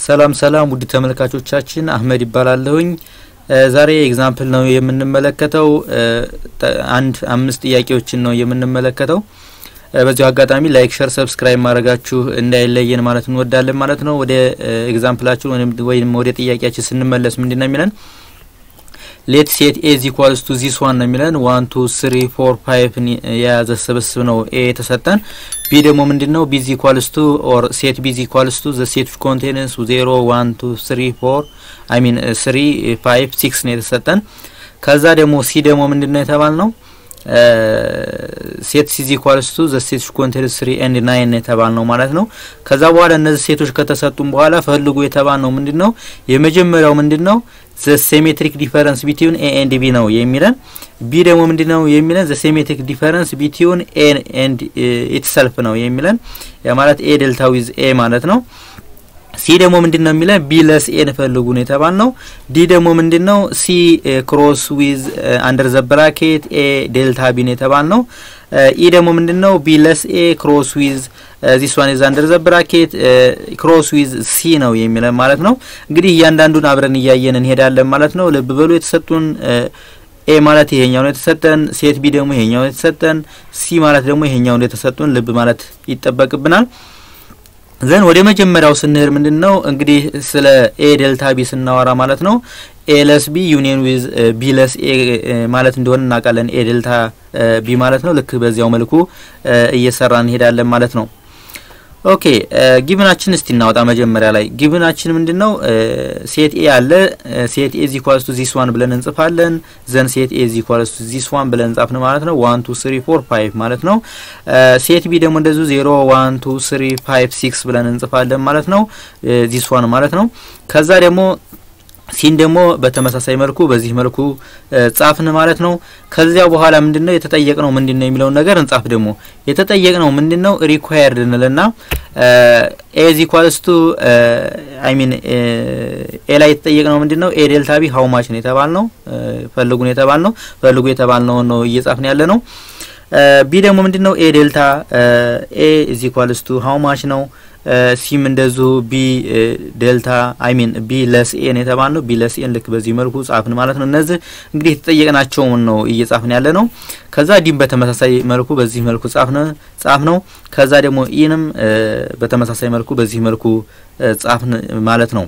ሰላም ሰላም ውድ ተመልካቾቻችን አህመድ ይባላለሁኝ ዛሬ ኤግዛምፕል ነው የምንመለከተው አንድ 5 ጥያቄዎችን ነው የምንመለከተው በዚሁ አጋጣሚ ላይክ ሼር ሰብስክራይብ ማድረጋችሁ እንዳይለየን ማለት እንወዳለን ማለት ነው ወደ ኤግዛምፕላችሁ ወይም ወደ ጥያቄያችን ስንመለስ ምንድነው የሚለን Let's set A is equals to this one ነው የሚለን 1 2 3 4 5 የያዘ ስብስብ ነው A ተሰጠን B ደግሞ ምንድነው B is equals to or set B is equals to the set which contains 0 1 2 3 4 I mean 3 5 6 ነው የተሰጠን ከዛ ደግሞ C ደግሞ ምንድነው የተባልነው set C is equals to the set which contains 3 and 9 ነው የተባልነው ማለት ነው ከዛ በኋላ እነዚህ ሴቶች ከተሰጡን በኋላ ፈልጉ የተባልነው ምንድነው የመጀመሪያው ምንድነው the symmetric difference between A and B ነው የሚለን B ደግሞ ምንድነው የሚለን the symmetric difference between A and itself ነው የሚለን ያ ማለት A delta with A ማለት ነው C ደግሞ ምንድነው የሚለን B less A ፈልጉ ነው የተባልነው D ደግሞ ምንድነው C cross with under the bracket A delta B ነው የተባልነው E ደግሞ ምንድነው B less A cross with this one is under the bracket cross with C ነው የሚለን ማለት ነው እንግዲህ እያንዳንዱን አብረን ያያየን እንሄዳለን ማለት ነው ልብ በሉ የተሰጡን A ማለት ይሄኛው ነው የተሰጠን ሴት B ደግሞ ይሄኛው ነው የተሰጠን C ማለት ደግሞ ይሄኛው ነው የተሰጡን ልብ ማለት ይተበቅብናል ዘን ወደ መጀመሪያው ስንሄድ ምንድነው እንግዲህ ስለ A delta B ስናወራ ማለት ነው A less B union with B less A ማለት እንደሆነ እናቃለን A delta B ማለት ነው ልክ በዚያው መልኩ እየሰራን እንሄዳለን ማለት ነው ኦኬ ጊቭናችን እስቲ እናወጣ መጀመሪያ ላይ ጊቭናችን ምንድነው ሴት A አለ ሴት A is equals to this one ብለን እንጽፋለን ዘን ሴት A is equals to this one ብለን እንጻፍን ማለት ነው 1 2 3 4 5 ማለት ነው ሴት B ደግሞ እንደዚሁ 0 1 2 3 5 6 ብለን እንጽፋለን ማለት ነው this one ማለት ነው ከዛ ደግሞ ሲን ደግሞ በተመሳሳይ መልኩ በዚህ መልኩ ጻፍን ማለት ነው ከዚያው በኋላ ምንድነው የተጠየቀነው ምንድነው የሚለው ነገር እንጻፍ ደግሞ የተጠየቀነው ምንድነው required እንልና A is equals to I mean A ላይ የተጠየቀነው ምንድነው A delta B how much ነው የተባልነው ፈልጉ ነው የተባልነው ፈልጉ የተባልነው ነው እየጻፍን ያለ ነው B ደግሞ ምንድነው A delta A is equals to how much ነው ሲም እንደዚሁ B delta I mean B less A ነው የተባልነው B less A ልክ በዚህ መልኩ ጻፍን ማለት ነው እነዚህ እንግዲህ የተጠየቀናቸው ነው እየጻፍን ያለ ነው ከዛ ዲም በተመሳሳይ መልኩ በዚህ መልኩ ጻፍነው ከዛ ደግሞ ኢንም በተመሳሳይ መልኩ በዚህ መልኩ ጻፍን ማለት ነው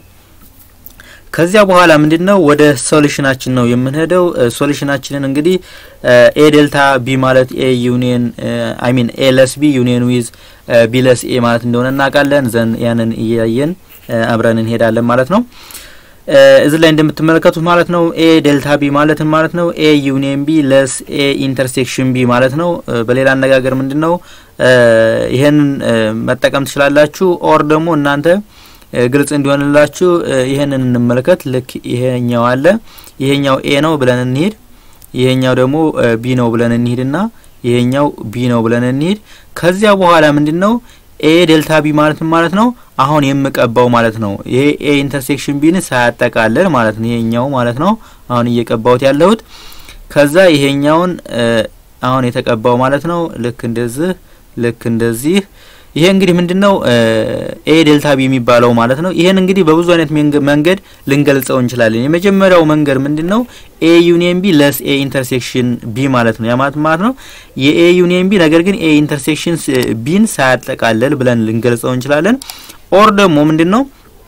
ከዚያ በኋላ ምንድነው ወደ ሶሉሽናችን ነው የምንሄደው ሶሉሽናችንን እንግዲህ A delta B ማለት A union I mean A less B union with B less A ማለት እንደሆነ እናቃለን ዘን ያንን እያየን አብረን እንሄዳለን ማለት ነው እዚህ ላይ እንደምትመለከቱት ማለት ነው A delta B ማለት ነው A union B less A intersection B ማለት ነው በሌላ አነጋገር ምንድነው ይሄን መጠቀም ትችላላችሁ ኦር ደግሞ እናንተ ግልጽ እንዲሆንላችሁ ይሄንን እንመለከት ልክ ይሄኛው አለ ይሄኛው A ነው ብለን እንሂድ ይሄኛው ደግሞ B ነው ብለን እንሂድና ይሄኛው B ነው ብለን እንሂድ ከዚያ በኋላ ምንድነው A delta B ማለት ነው አሁን የምቀባው ማለት ነው ይሄ A intersection B ን ሳያጠቃልል ማለት ነው ይሄኛው ማለት ነው አሁን እየቀባውት ያለሁት ከዛ ይሄኛውን አሁን የተቀባው ማለት ነው ልክ እንደዚህ ይሄ እንግዲህ ምንድነው A delta B የሚባለው ማለት ነው ይሄን እንግዲህ በብዙ አይነት መንገድ ልንገልጸው እንችላለን የመጀመሪያው መንገድ ምንድነው A union B less A intersection B ማለት ነው ያ ማለት ነው የA union B ነገር ግን A intersection B ን ሳያጠቃልል ብለን ልንገልጸው እንችላለን ኦር ደግሞ ምንድነው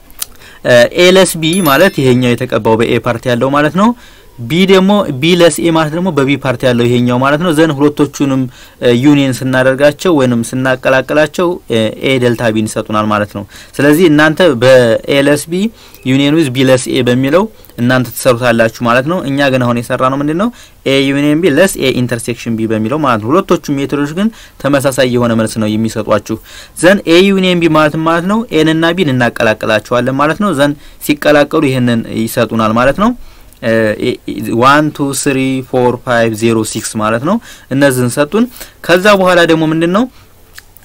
A less B ማለት ይሄኛው የተቀባው በA ፓርት ያለው ማለት ነው B ደግሞ B less A ማለት ደግሞ በB ፓርት ያለው ይሄኛው ማለት ነው ዘን ሁለቶቹንም ዩኒየን ስናደርጋቸው ወይንም ስናቀላቅላቸው A delta B እንሰጡናል ማለት ነው ስለዚህ እናንተ በA less B union with B less A በሚለው እናንተ ተሰሩታላችሁ ማለት ነው እኛ ግን አሁን የሰራነው ምንድነው A union B less A intersection B በሚለው ማለት ነው ሁለቶቹም ሜትዶች ግን ተመሳሳይ የሆነ መልስ ነው የሚሰጧችሁ ዘን A union B ማለት ነው A እና B እናቀላቅላቸዋለን ማለት ነው ዘን ሲቀላቀሉ ይሄንን ይሰጡናል ማለት ነው 1 2 3 4 5 0 6 ማለት ነው እነዚህን ሰጡን ከዛ በኋላ ደግሞ ምንድነው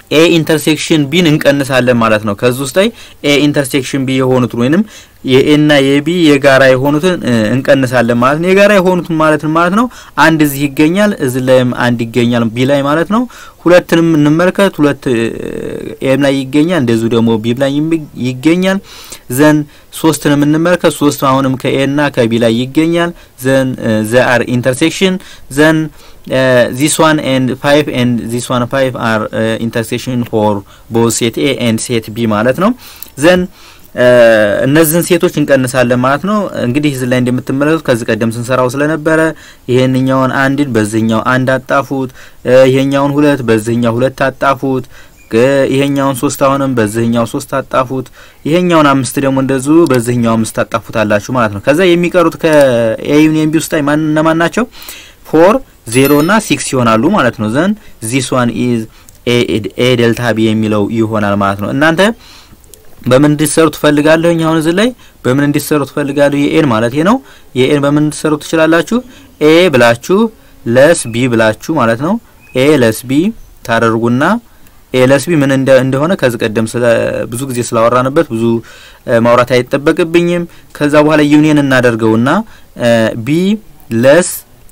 ኤ ኢንተርሴክሽን ቢን እንቀንሳለን ማለት ነው ከዚህ ውስጥ ላይ ኤ ኢንተርሴክሽን ቢ የሆኑት ወይንም የኤ እና የቢ የጋራ የሆኑትን እንቀንሳለን ማለት ነው የጋራ የሆኑትን ማለት ነው አንድ እዚህ ይገኛል እዚህ ላይም አንድ ይገኛል ቢ ላይ ማለት ነው ሁለቱንም እንመልከት ሁለት ኤም ላይ ይገኛል እንደዚሁ ደግሞ ቢ ላይ ይገኛል ዘን ሶስቱንም እንመልከት ሶስቱ አሁንም ከኤ እና ከቢ ላይ ይገኛል ዘን they are intersection then this one and 5 and this one 5 are intersection for both set A and set B ማለት ነው then እነዚህን ሴቶች እንቀንሳለን ማለት ነው እንግዲህ እዚህ ላይ እንደምትመለከቱት ከዚህ ቀደም ስንሰራው ስለነበረ ይሄንኛውን አንድን በዚህኛው አንድ አጣፉት ይሄኛውን ሁለት በዚህኛው ሁለት አጣፉት ይሄኛውን 3 አሁንም በዚህኛው 3 አጣፉት ይሄኛውን 5 ደግሞ እንደዚሁ በዚህኛው 5 አጣፉታላችሁ ማለት ነው ከዛ የሚቀሩት ከA ዩኒየን B ውስጥ ማን ናቸው 4 0 እና 6 ይሆናሉ ማለት ነው ዘን this one is A delta B የሚለው ይሆናል ማለት ነው እናንተ በምን እንዲሰሩ ትፈልጋለሁኝ አሁን እዚህ ላይ በምን እንዲሰሩ ትፈልጋለሁ የኤን ማለት ነው የኤን በምን እንዲሰሩ ትችላላችሁ A ብላችሁ less B ብላችሁ ማለት ነው A less B ታደርጉና A less B ምን እንደሆነ ከዚህ ቀደም ብዙ ጊዜ ስላወራንበት ብዙ ማውራት አይተበቅብኝም ከዛ በኋላ ዩኒየን እናደርገውና B less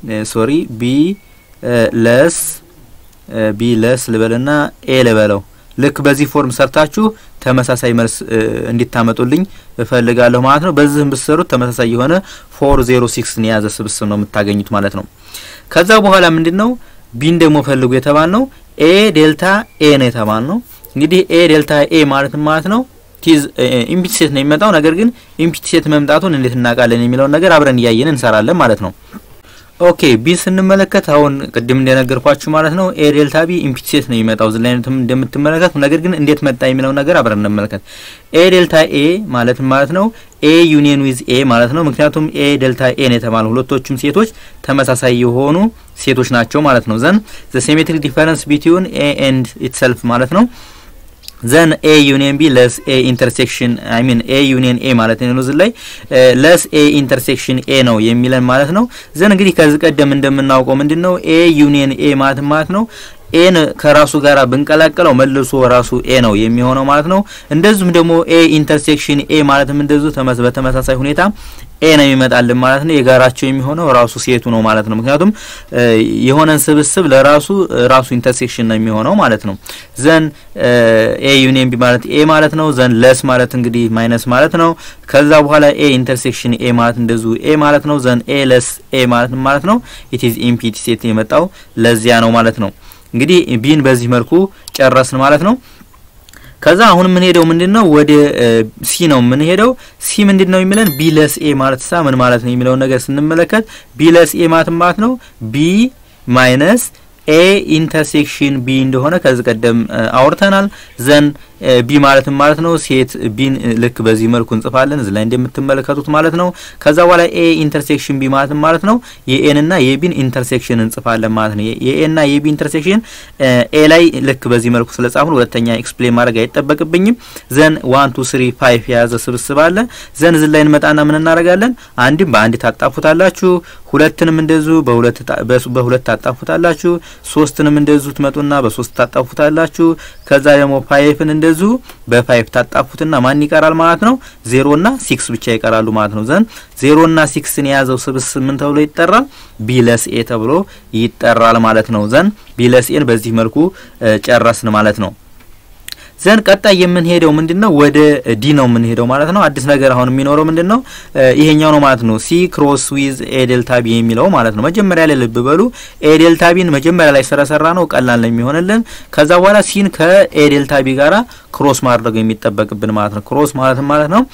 B less ልበልና A ልበለው ልክ በዚህ ፎርም ሰርታችሁ ተመሳሳይ መልስ እንዲታመጡልኝ እፈልጋለሁ ማለት ነው በዚህም ብትሰሩት ተመሳሳይ የሆነ 406 ነው ያዘ ስብስብ ነው የምታገኙት ማለት ነው ከዛ በኋላ ምንድነው ቢን ደግሞ ፈልጉ የተባልነው A ዴልታ A ነው የተባልነው እንግዲህ A ዴልታ A ማለት ነው ቲዝ ኢምፒቲ ሴት ነው የሚመጣው ነገር ግን ኢምፒቲ ሴት መምጣቱን እንዴት እናቃለን የሚለው ነገር አብረን ያያየን እንሰራለን ማለት ነው ኦኬ ቢ ስንመለከት አሁን ቅድም እንደነገርኳችሁ ማለት ነው A ዴልታ B ኢምፒቲ ሴት ነው የሚመጣው ዝላይነቱም እንደምትመለከቱ ነገር ግን እንዴት መጣ የሚለው ነገር አብረን እንመለከት A ዴልታ A ማለት ነው A ዩኒየን ዊዝ A ማለት ነው ምክንያቱም A ዴልታ A ነው የተባለው ሁለቶቹም ሴቶች ተመሳሳይ የሆኑ ሴቶች ናቸው ማለት ነው ዘን the symmetric difference between A and itself ማለት ነው then A union B less A intersection A union A ማለት ነው ዝላይ less A intersection A ነው የሚለን ማለት ነው then እንግዲህ ከዚህ ቀደም እንደምናውቀው ምንድነው A union A ማለት ነው A ከራሱ ጋራ ብንቀላቀለው መልሶ ራሱ A ነው የሚሆነው ማለት ነው እንደዚሁም ደግሞ A intersection A ማለትም እንደዚሁ በተመሳሳይ ሁኔታ A ነው የሚመጣልን ማለት ነው የጋራቸው የሚሆነው ራሱ ሴቱ ነው ማለት ነው ምክንያቱም የሆነን ስብስብ ለራሱ ኢንተርሴክሽን ነው የሚሆነው ማለት ነው ዘን A union B ማለት A ማለት ነው ዘን less ማለት እንግዲህ ማይነስ ማለት ነው ከዛ በኋላ A intersection A ማለት እንደዚሁ A ማለት ነው ዘን A less A ማለት ነው it is empty set የመጣው ለዚያ ነው ማለት ነው እንግዲህ ቢን በዚህ መልኩ ጨረስን ማለት ነው ከዛ አሁን ምን ሄደው ምንድነው ወደ ሲ ነው ምን ሄደው ሲ ምንድነው የሚለን B less A ማለት ምን ማለት ነው የሚለው ነገር ስንመለከት B less A ማለት ነው B minus A intersection B እንደሆነ ከዚህ ቀደም አውርተናል ዘን B ማለት ነው ሴት ቢን ልክ በዚህ መልኩ እንጽፋለን እዚህ ላይ እንደምትመለከቱት ማለት ነው ከዛ በኋላ A intersection B ማለት ነው የኤን እና የቢን ኢንተርሴክሽን እንጽፋለን ማለት ነው የኤን እና የቢ ኢንተርሴክሽን A ላይ ልክ በዚህ መልኩ ስለጻፍን ሁለተኛ ኤክስፕሌን ማድረግ አይተበቅብኝም ዘን 1 2 3 5 ያዘ ስብስብ አለ ዘን እዚህ ላይ እንመጣና ምን እናደርጋለን አንድም በአንድ ታጣፉታላችሁ ሁለቱንም እንደዚሁ በሁለት ታጣፉታላችሁ ሶስትንም እንደዚሁ ትመጡና በሶስት ታጣፉታላችሁ ከዛ ደግሞ 5ን እንደዚሁ በ5 ታጣፉትና ማን ይቀራል ማለት ነው 0 እና 6 ብቻ ይቀራሉ ማለት ነው ዘን 0 እና 6ን ያዘው ስብስብ ምን ተብሎ ይጠራል B less A ተብሎ ይጠራል ማለት ነው ዘን B less A በዚህ መልኩ ጨረስን ማለት ነው ዘን ቀጣይ የምንሄደው ምንድነው ወደ ዲ ነው የምንሄደው ማለት ነው አዲስ ነገር አሁን የሚኖረው ምንድነው ይሄኛው ነው ማለት ነው C cross with A delta B የሚለው ማለት ነው መጀመሪያ ላይ ልብ በሉ A delta B መጀመሪያ ላይ ሰራ ነው ቀላል ነው የሚሆነልን ከዛ በኋላ ሲን ከA delta B ጋራ ክሮስ ማድረግ የሚጠበቅብን ማለት ነው ክሮስ ማለት ነው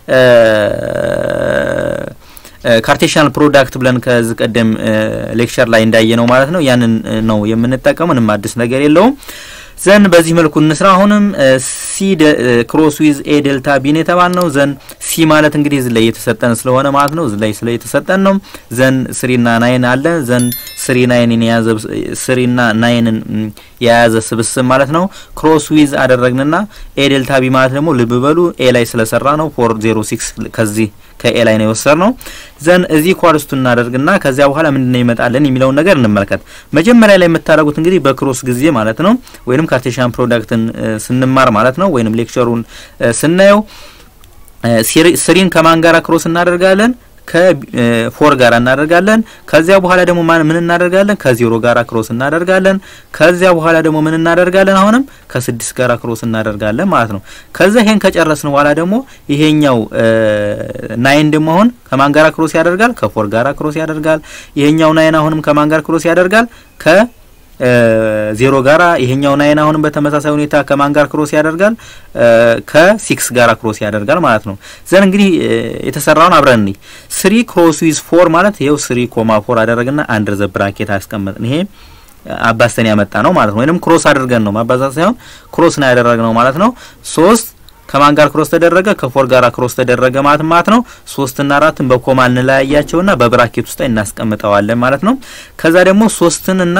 ካርቴሽናል ፕሮዳክት ብለን ከዚህ ቀደም ሌክቸር ላይ እንዳየነው ማለት ነው ያንን ነው የምንጠቀመው ምንም አዲስ ነገር የለውም ዘን በዚህ መልኩ እንስራ አሁንም C cross with A delta B ነው ተባልነው ዘን C ማለት እንግዲህ እዚህ ላይ የተሰጠን ስለሆነ ማለት ነው እዚህ ላይ የተሰጠን ነው ዘን 3 እና 9 አለ ዘን 3 9ን ያዘ 3 እና 9ን ያዘ ስብስብ ማለት ነው cross with አደረግንና A delta B ማለት ደግሞ ልብ በሉ A ላይ ስለሰራ ነው 406 ከኤ ላይ ነው የወሰድነው ዘን እዚ ኳልስቱ እናደርግና ከዚያ በኋላ ምንድነው ይመጣልን የሚለው ነገር እንመልከት መጀመሪያ ላይ የምታረጉት እንግዲህ በክሮስ ጊዜ ማለት ነው ወይንም ካርቴሺያን ፕሮዳክትን ስንማር ማለት ነው ወይንም ሌክቸሩን ስናየው ስሪን ከማን ጋር ክሮስ እናደርጋለን ከ4 ጋር እናደርጋለን ከዚያ በኋላ ደግሞ ምን እናደርጋለን ከ0 ጋር ክሮስ እናደርጋለን ከዚያ በኋላ ደግሞ ምን እናደርጋለን አሁንም ከ6 ጋር ክሮስ እናደርጋለን ማለት ነው ከዛ ይሄን ከጨረስን በኋላ ደግሞ ይሄኛው 9 ደግሞ አሁን ከማን ጋር ክሮስ ያደርጋል ከ4 ጋር ክሮስ ያደርጋል ይሄኛው 9 አሁንም ከማን ጋር ክሮስ ያደርጋል ከ 0 ጋራ ይሄኛው 9 አሁንም በተመሳሳይ ሁኔታ ከማን ጋር ክሮስ ያደርጋል ከ6 ጋራ ክሮስ ያደርጋል ማለት ነው ዘን እንግዲህ የተሰራውን አብረን 3 ክሮስ ዊዝ 4 ማለት ይሄው 3.4 አደረግና አንደር ዘ ብራኬት አስቀመጥን ይሄ አባስተን ያመጣ ነው ማለት ነው ወይንም ክሮስ አድርገን ነው ማባዛት ሳይሆን ክሮስ ነው ያደረግነው ማለት ነው 3 ከማን ጋር ክሮስ ተደረገ ከ4 ጋር ክሮስ ተደረገ ማለት ነው 3 እና 4ን በኮማ እንለያያቸውና በብራኬት ውስጥ እናስቀምጣዋለን ማለት ነው ከዛ ደግሞ 3ን እና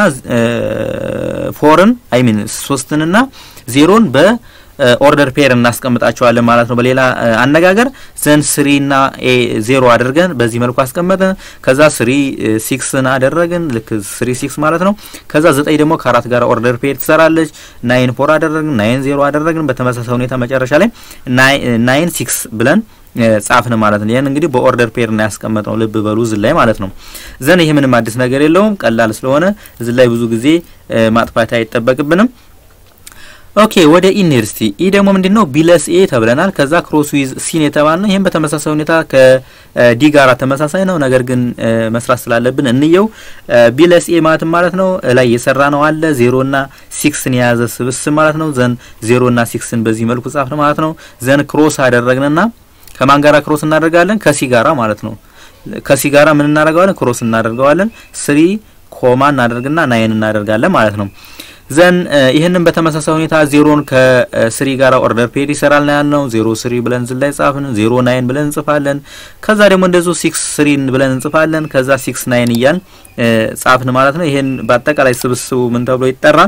4ን 3ን እና 0ን በኦርደር ፔር እናስቀምጣቸዋለን ማለት ነው በሌላ አነጋገር ዘን 3 እና 0 አድርገን በዚህ መልኩ አስቀመጥን ከዛ 3 6 አደረግን ልክ 3 6 ማለት ነው ከዛ 9 ደግሞ ከ4 ጋር ኦርደር ፔር ትሰራለች 9 4 አደረግን 9 0 አደረግን በተመሳሳይ ሁኔታ መጨረሻ ላይ 9 6 ብለን ጻፍን ማለት ነው ያን እንግዲህ በኦርደር ፔር እና ያስቀመጠው ልብ በሉ ዝላይ ማለት ነው ዘን ይሄ ምንም አዲስ ነገር የለውም ቀላል ስለሆነ ዝላይ ብዙ ጊዜ ማጥፋት አይተበቅብንም ኦኬ ወደ ዩኒቨርሲቲ ኢ ደግሞ ምንድነው ቢለስ ኤ ተብለናል ከዛ ክሮስ ዊዝ ሲን የተባልነው ይሄን በተመሳሳይ ሁኔታ ከዲ ጋራ ተመሳሳይ ነው ነገር ግን መስራት ስላለብን እንየው ቢለስ ኤ ማለት ነው ላይ የሰራ ነው አለ 0 እና 6 ን ያዘ ስብስብ ማለት ነው ዘን 0 እና 6 ን በዚህ መልኩ ጻፍን ማለት ነው ዘን ክሮስ አደረግንና ከማን ጋራ ክሮስ እናደርጋለን ከሲ ጋራ ማለት ነው ከሲ ጋራ ምን እናደርጋለን ክሮስ እናደርጋለን 3 ኮማ እናደርግና 9 እናደርጋለን ማለት ነው ዘን ይሄንን በተመሳሳይ ሁኔታ 0ን ከ3 ጋራ ኦርደር ፔር ይሰራል ነው 0 3 ብለን ዝላይ ጻፍን 0 9 ብለን እንጽፋለን ከዛ ደግሞ እንደዚሁ 6 3 ብለን እንጽፋለን ከዛ 6 9 ይያል ጻፍን ማለት ነው ይሄን በአጠቃላይ ስብስቡ ምን ተብሎ ይጠራል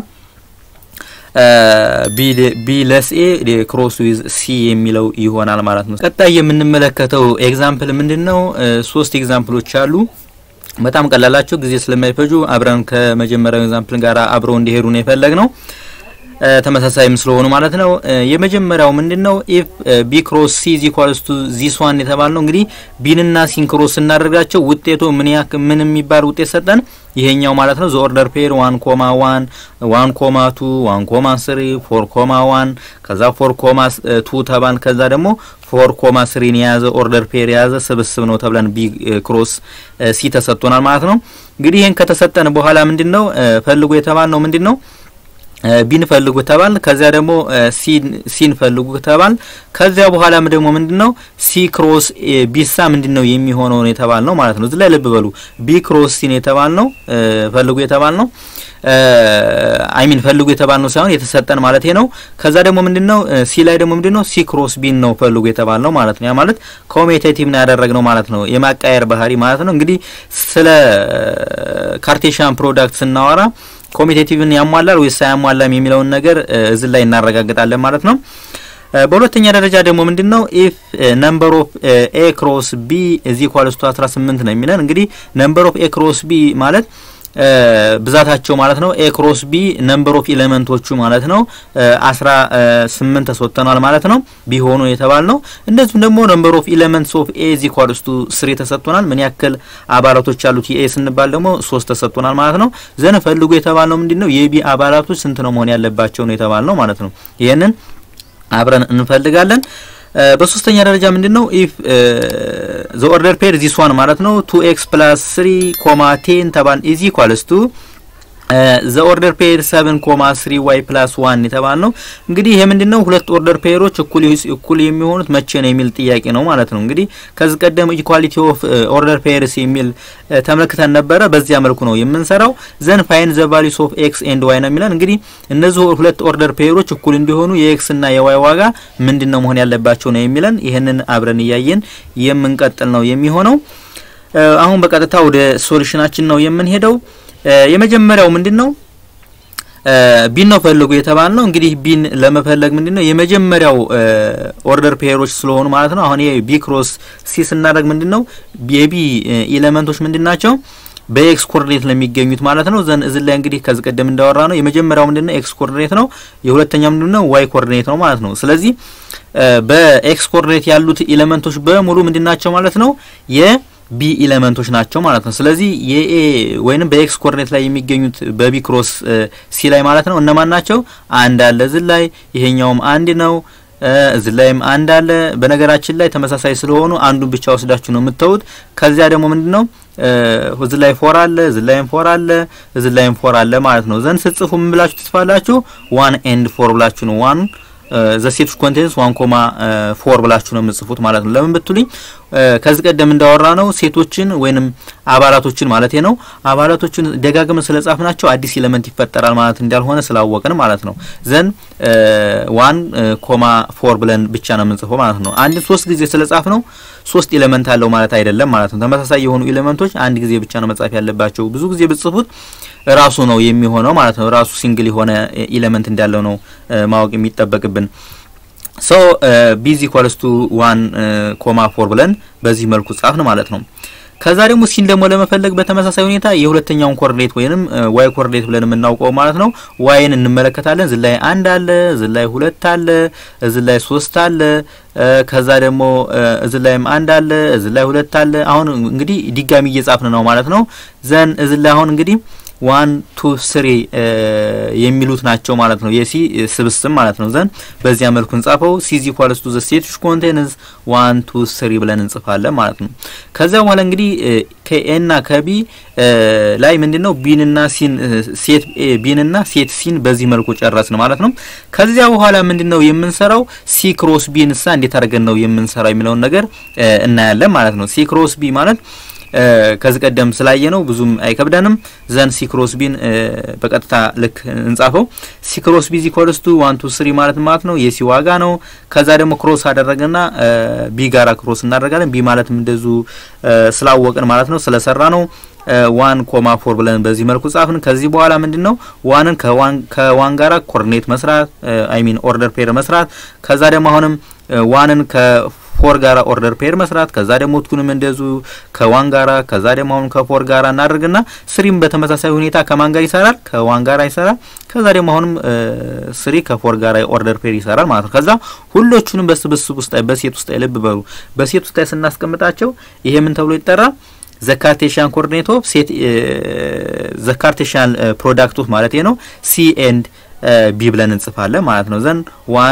ቢለስ ኤ ክሮስ ዊዝ ሲ የሚለው ይሆናል ማለት ነው ቀጣይ የምንመለከተው ኤግዛምፕል ምንድነው 3 ኤግዛምፕሎች አሉ በጣም ቀላላችሁ ጊዜ ስለማይፈጁ አብረን ከመጀመሪያው ኤግዛምፕል ጋር አብረው እንዲሄዱ ነው የፈለግነው ተመሳሳይም ስለሆኑ ማለት ነው የመጀመሪያው ምንድነው if b cross c is equals to this one የተባለው እንግዲህ b እና c ክሮስ እናደርጋቸው ውጤቱ ምን የሚባል ውጤት ሰጠን ይሄኛው ማለት ነው the order pair 1,1 1,2 1,3 4,1 ከዛ 4,2 ተባን ከዛ ደግሞ 4,3 ን ያዘ ኦርደር ፔር ያዘ ስብስብ ነው ተብለን b cross c ተሰጥቶናል ማለት ነው እንግዲህ ይሄን ከተሰጠን በኋላ ምንድነው ፈልጉ የተባልነው ምንድነው ቢን ፈልጉ ተባል ከዛ ደግሞ ሲን ፈልጉ ተባል ከዛ በኋላም ደግሞ ምንድነው ሲ ክሮስ ቢሳ ምንድነው የሚሆነው ነው የተባልነው ማለት ነው ዝላይ ልብ በሉ ቢ ክሮስ ሲን የተባልነው ፈልጉ የተባልነው ፈልጉ የተባልነው ሳይሆን የተሰጠን ማለት ነው ከዛ ደግሞ ምንድነው ሲ ላይ ደግሞ ምንድነው ሲ ክሮስ ቢን ነው ፈልጉ የተባልነው ማለት ነው ያ ማለት ኮሜቴቲቭ ነው ያደረግነው ማለት ነው የማቃየር ባህሪ ማለት ነው እንግዲህ ስለ ካርቴሺያን ፕሮዳክት ስናወራ ኮሚቴቲቭን ያሟላል ወይስ ያሟላም የሚለውን ነገር እዚህ ላይ እናረጋግጣለን ማለት ነው በሁለተኛ ደረጃ ደግሞ ምንድነው if number of a cross b is equals to 18 ነው የሚለን እንግዲህ number of a cross b ማለት ብዛታቸው ማለት ነው a cross b number of ኤሌመንቶቹ ማለት ነው 18 ተሰጥተናል ማለት ነው ቢሆኑ የተባልነው እንደዚሁም ደግሞ number of elements of a is equals to 3 ተሰጥተናል ምን ያክል አባላቶች አሉት a ስንባል ደግሞ 3 ተሰጥተናል ማለት ነው ዘነ ፈልጉ የተባልነው ምንድነው የb አባላቶች ስንት ነው መሆን ያለባቸው ነው የተባልነው ማለት ነው ይሄንን አብረን እንፈልጋለን በሶስተኛ ደረጃ ምንድነው if the order pair this one ማለት ነው 2x + 3, 10 ተባን is equals to the order pair 7,3y + 1 የተባልነው እንግዲህ ይሄ ምንድነው ሁለት ኦርደር ፔሮች እኩል የሚሆኑት መቼ ነው የሚል ጥያቄ ነው ማለት ነው እንግዲህ ከዚህ ቀደም ኢኳሊቲ ኦፍ ኦርደር ፔርስ የሚል ተመልክተን ነበር በዚያ መልኩ ነው የምንሰራው ዘን ፋይንድ ዘ ቫልዩስ ኦፍ x and y ነው የሚለን እንግዲህ እነዚህ ሁለት ኦርደር ፔሮች እኩል እንዲሆኑ የx እና የy ዋጋ ምንድነው መሆን ያለባቸው ነው የሚለን ይሄንን አብረን ያያየን የምንቀጥል ነው የሚሆነው አሁን በቀጥታ ወደ ሶሉሽናችን ነው የምንሄደው የመጀመሪያው ምንድነው ቢን ነው ፈልጉ የተባልነው እንግዲህ ቢን ለመፈለግ ምንድነው የመጀመሪያው ኦርደር ፔሮች ስለሆኑ ማለት ነው አሁን ይሄ ቢ ክሮስ ሲ ስናደርግ ምንድነው የቢ ኤሌመንቶች ምንድናቸው በኤክስ ኮኦርዲኔት ለሚገኙት ማለት ነው ዘን እዚ ላይ እንግዲህ ከዚህ ቀደም እንዳወራ ነው የመጀመሪያው ምንድነው ኤክስ ኮኦርዲኔት ነው የሁለተኛው ምንድነው ዋይ ኮኦርዲኔት ነው ማለት ነው ስለዚህ በኤክስ ኮኦርዲኔት ያሉት ኤሌመንቶች በሙሉ ምንድናቸው ማለት ነው የቢ ኤሌመንቶች ናቸው ማለት ነው ስለዚህ የኤ ወይንም በኤክስ ኮኦርዲኔት ላይ የሚገኙት በቢ ክሮስ ሲ ላይ ማለት ነው እነማን ናቸው አንድ አለ እዚ ላይ ይሄኛውም አንድ ነው እዚ ላይም አንድ አለ በነገራችን ላይ ተመሳሳይ ስለሆኑ አንዱን ብቻ ወስዳችሁ ነው የምትተውት ከዚያ ደግሞ ምንድነው እዚ ላይ 4 አለ እዚ ላይም 4 አለ እዚ ላይም 4 አለ ማለት ነው ዘን ጽፉ ምን ብላችሁ ትጽፋላችሁ 1 and 4 ብላችሁ ነው 1 the set contains 1,4 ብላችሁ ነው የምትጽፉት ማለት ነው ለምን ብትሉኝ ከዚህ ቀደም እንዳወራ ነው ሴቶችን ወይንም አባላቶችን ማለት ነው አባላቶችን ደጋግመን ስለጻፍናቸው አዲስ ኤሌመንት ይፈጠራል ማለት እንዳልሆነ ስላወቀን ማለት ነው ዘን 1,4 ብለን ብቻ ነው የምንጽፈው ማለት ነው አንድ 3 ጊዜ ስለጻፍነው 3 ኤሌመንት አለው ማለት አይደለም ማለት ነው ተመሳሳይ የሆኑ ኤሌመንቶች አንድ ጊዜ ብቻ ነው መጻፍ ያለባቸው ብዙ ጊዜ ብትጽፉት ራሱ ነው የሚሆነው ማለት ነው ራሱ ሲንግል የሆነ ኤሌመንት እንዳለው ነው ማወቅ የሚጠበቅብን so b is equals to 1,4 ብለን በዚህ መልኩ ጻፍን ማለት ነው ከዛ ደግሞ ሲን ደግሞ ለመፈለግ በተመሳሳይ ሁኔታ የሁለተኛውን ኮኦርዲኔት ወይንም y ኮኦርዲኔት ብለን የምናውቀው ማለት ነው y ን እንመለከታለን እዚ ላይ 1 አለ እዚ ላይ 2 አለ እዚ ላይ 3 አለ ከዛ ደግሞ እዚ ላይም 1 አለ እዚ ላይ 2 አለ አሁን እንግዲህ ድጋሚ እየጻፍን ነው ማለት ነው ዘን እዚ ላይ አሁን እንግዲህ 1 2 3 የሚሉት ናቸው ማለት ነው የሲ ስብስብ ማለት ነው ዘን በዚያ መልኩ እንጻፈው c is equals to the set which contains 1 2 3 ብለን እንጽፋለን ማለት ነው ከዛ በኋላ እንግዲህ ከኤ እና ከቢ ላይ ምንድነው ቢንና ሲን ሴት ቢንና ሴት ሲን በዚህ መልኩ ጨረስን ማለት ነው ከዚያ በኋላ ምንድነው የምንሰራው ሲ ክሮስ ቢንሳ እንዴት አድርገን ነው የምንሰራው የሚለው ነገር እናያለን ማለት ነው ሲ ክሮስ ቢ ማለት ከዚህ ቀደም ስላየ ነው ብዙም አይከብደንም ዘን ሲ ክሮስ ቢን በቀጥታ ልክ እንጻፈው ሲ ክሮስ ቢ equals to 1 2 3 ማለት ነው የሲ ዋጋ ነው ከዛ ደግሞ ክሮስ አደረገና ቢ ጋራ ክሮስ እናደርጋለን ቢ ማለትም እንደዙ ስላወቀን ማለት ነው ስለሰራ ነው 1,4 ብለን በዚህ መልኩ ጻፍን ከዚህ በኋላ ምንድነው 1ን ከ1 ጋራ ኮኦርዲኔት መስራት አይ ሚን ኦርደር ፔር መስራት ከዛ ደግሞ አሁንም 1ን ከ4 ጋራ ኦርደር ፔር መስራት ከዛ ደግሞ ቱንም እንደዙ ከ1 ጋራ ከዛ ደግሞ አሁን ከ4 ጋራ እናደርግና 3ም በተመሳሳይ ሁኔታ ከማን ጋር ይሰራል ከ1 ጋራ ይሰራል ከዛ ደግሞ አሁንም 3 ከ4 ጋራ ኦርደር ፔር ይሰራል ማለት ነው ከዛ ሁሉቹንም በስብስብ ውስጥ በሴት ውስጥ ልብ በሉ በሴት ውስጥ ስናስቀምጣቸው ይሄ ምን ተብሎ ይጠራል the Cartesian coordinate of set the Cartesian product of ማለት ነው c and b ብለን እንጽፋለን ማለት ነው ዘን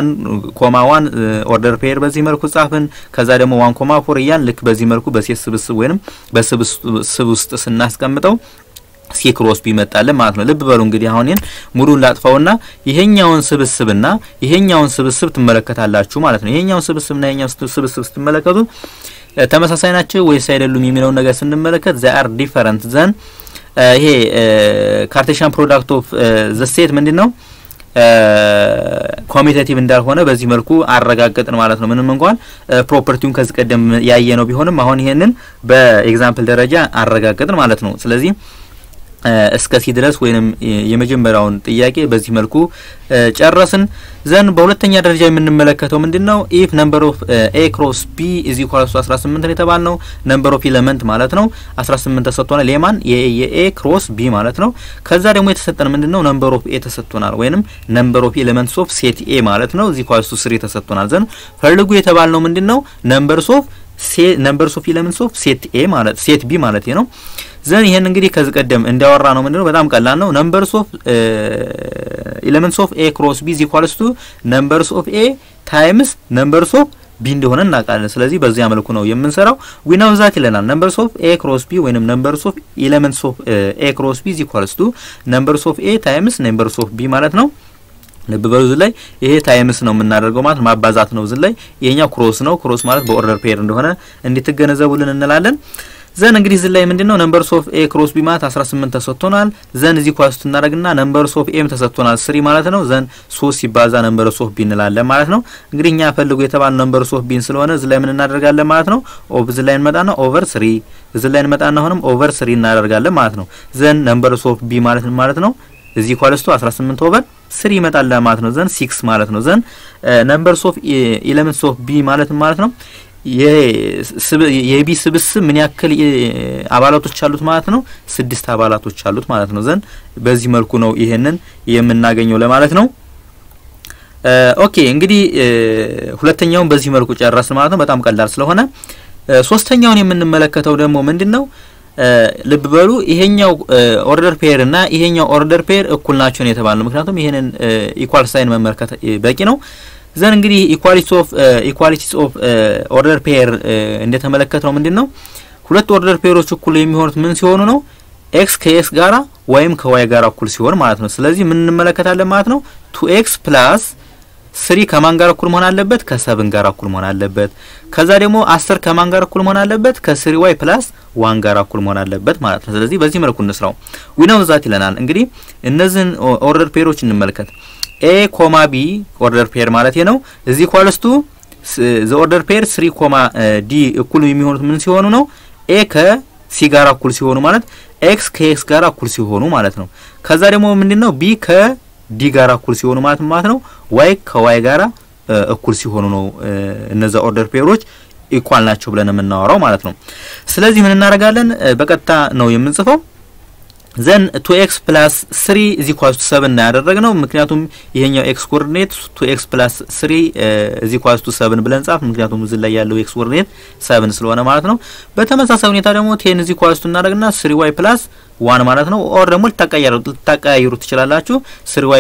1,1 ኦርደር ፔር በዚህ መልኩ ጻፍን ከዛ ደግሞ 1,4 ይያን ልክ በዚህ መልኩ በሴት ስብስብ ወይንም በስብስብ ውስጥ ስናስቀምጠው ሲ ክሮስ ቢ መጣለን ማለት ነው ልብ በሉ እንግዲህ አሁን ይሄን ሙሉን ላጥፋውና ይሄኛውን ስብስብ ትመለከታላችሁ ማለት ነው ይሄኛውን ስብስብና ይሄኛውን ስብስብ ስትመለከቱ ተመሳሳይ ናቸው ወይስ አይደሉም የሚለው ነገር ስንመለከት they are different then ይሄ Cartesian product of the set ምንድነው ኮሚቴቲቭ እንዳልሆነ በዚህ መልኩ አረጋግጠን ማለት ነው ምንም እንኳን ፕሮፐርቲውን ከዚህ ቀደም ያየነው ቢሆንም አሁን ይሄንን በኤግዛምፕል ደረጃ አረጋግጠን ማለት ነው ስለዚህ እስከ ሲ ድረስ ወይንም የመጀመሪያውን ጥያቄ በዚህ መልኩ ጨረስን ዘን በሁለተኛ ደረጃ የምንመለከተው ምንድነው if number of a cross b is equal to 18 ነው የተባልነው number of element ማለት ነው 18 ተሰጥቶናል ለማን የa cross b ማለት ነው ከዛ ደግሞ የተሰጠን ምንድነው number of a ተሰጥቶናል ወይንም number of elements of set a ማለት ነው is equal to 3 ተሰጥቶናል ዘን ፈልጉ የተባልነው ምንድነው numbers of elements of set a ማለት set b ማለት ነው ዘን ይሄን እንግዲህ ከዚህ ቀደም እንዳወራ ነው ምንድነው በጣም ቀላል ነው numbers of elements of a cross b is equals to numbers of a times numbers of b እንደሆነ እናውቃለን ስለዚህ በዚያ መልኩ ነው የምንሰራው we know that ይለናል numbers of a cross b ወይንም numbers of elements of a cross b is equals to numbers of a times numbers of b ማለት ነው ልብ በሉ ላይ ይሄ ታይምስ ነው የምናደርገው ማለት ማባዛት ነው ላይ ይሄኛው ክሮስ ነው ክሮስ ማለት በኦርደር ፔር እንደሆነ እንድትገነዘቡልን እንላለን ዘን እንግዲህ እዚህ ላይ ምንድነው numbers of a cross b ማለት 18 ተሰጥቶናል ዘን እዚህ ኳስ እናደርግና numbers of m ተሰጥቶናል 3 ማለት ነው ዘን 3 ሲባዛ numbers of b እንላለን ማለት ነው እንግዲህ እኛ ፈልጉ የተባለ numbers of b ስለሆነ እዚህ ላይ ምን እናደርጋለን ማለት ነው እዚህ ላይ እንመጣና over 3 እዚህ ላይ እንመጣና አሁንም over 3 እናደርጋለን ማለት ነው ዘን numbers of b ማለት ነው is equals to 18 over 3 ይመጣል ማለት ነው ዘን 6 ማለት ነው ዘን numbers of elements of b ማለት ነው የቢ ስብስብ ምን ያክል አባላቶች አሉት ማለት ነው 6 አባላቶች አሉት ማለት ነው ዘን በዚህ መልኩ ነው ይሄንን የምናገኘው ለማለት ነው ኦኬ እንግዲህ ሁለተኛውን በዚህ መልኩ ጨረስን ማለት ነው በጣም ቀላል ስለሆነ ሶስተኛውን የምንመለከተው ደግሞ ምንድነው ልብ በሉ ይሄኛው ኦርደር ፔር እና ይሄኛው ኦርደር ፔር እኩል ናቸው ነው የተባለው ምክንያቱም ይሄንን ኢኳል ሳይን መመልከት በቂ ነው ዘን እንግዲህ ኢኳሊቲስ ኦፍ ኦርደር ፔር እንደተመለከተው ምንድነው ሁለት ኦርደር ፔሮች እኩል የሚሆኑት ምን ሲሆኑ ነው x ከx ጋራ ወይም ከy ጋራ እኩል ሲሆን ማለት ነው ስለዚህ ምን እንመለከታለን ማለት ነው 2x + 3 ከማን ጋር እኩል መሆን አለበት ከ7 ጋር እኩል መሆን አለበት ከዛ ደግሞ 10 ከማን ጋር እኩል መሆን አለበት ከ3y + 1 ጋር እኩል መሆን አለበት ማለት ነው ስለዚህ በዚህ መልኩ እንስራው we know that ይለናል እንግዲህ እነዚህን ኦርደር ፔሮች እንመልከት a, b ኦርደር ፔር ማለት ነው is equals to the order pair 3, d እኩል የሚሆኑት ምን ሲሆኑ ነው a ከc ጋር እኩል ሲሆኑ ማለት x ከx ጋር እኩል ሲሆኑ ማለት ነው ከዛ ደግሞ ምንድነው b ከd ጋር እኩል ሲሆኑ ማለት ነው y ከy ጋር እኩል ሲሆኑ ነው እነዛ ኦርደር ፔሮች ኢኳል ናቸው ብለን የምናወራው ማለት ነው ስለዚህ ምን እናደርጋለን በቀጥታ ነው የምንጽፈው then 2x + 3 is equals to 7 ያደረግነው ምክንያቱም ይሄኛው x ኮኦርዲኔት 2x + 3 is equals to 7 ብለን ጻፍ ምክንያቱም እዚህ ላይ ያለው x ኮኦርዲኔት 7 ስለሆነ ማለት ነው በተመሳሳይ ሁኔታ ደግሞ 10 is equals to እናደርግና 3y + 1 ማለት ነው ኦር ደግሞ ልታቀያይሩ ትችላላችሁ 3y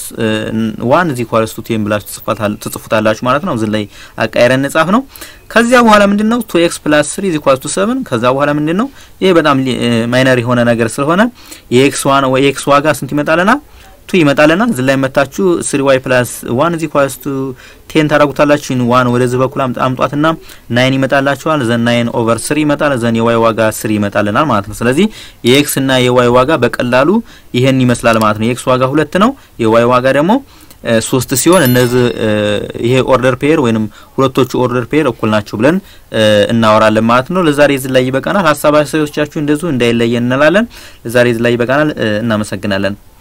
+ 1 is equals to 10 ብላችሁ ትጽፉታላችሁ ማለት ነው እዚህ ላይ አቀያይረን ጻፍ ነው ከዚያ በኋላ ምንድነው 2x + 3 is equals to 7 ከዛ በኋላ ምንድነው ይሄ በጣም ማይነር የሆነ ነገር ስለሆነ የx1 ወይ x ዋጋ ስንት ይመጣልና 2 ይመጣልና እዚህ ላይ መታችሁ 3y + 1 is equals to 10 ታረጉታላችሁ 1 ወደዚህ በኩል አምጧትና 9 ይመጣላችኋል ዘን 9 over 3 ይመጣል ዘን የy ዋጋ 3 ይመጣልናል ማለት ነው ስለዚህ የx እና የy ዋጋ በቀላሉ ይሄን ይመስላል ማለት ነው የx ዋጋ 2 ነው የy ዋጋ ደግሞ 3 ሲሆን እነዚህ ይሄ ኦርደር ፔር ወይንም ሁለቶቹ ኦርደር ፔር እኩል ናቸው ብለን እናወራለን ማለት ነው ለዛሬ እዚህ ላይ ይበቃናል ሐሳባችሁን እንደዙ እንዳይለየን እንላለን ለዛሬ እዚህ ላይ ይበቃናል እናመሰግናለን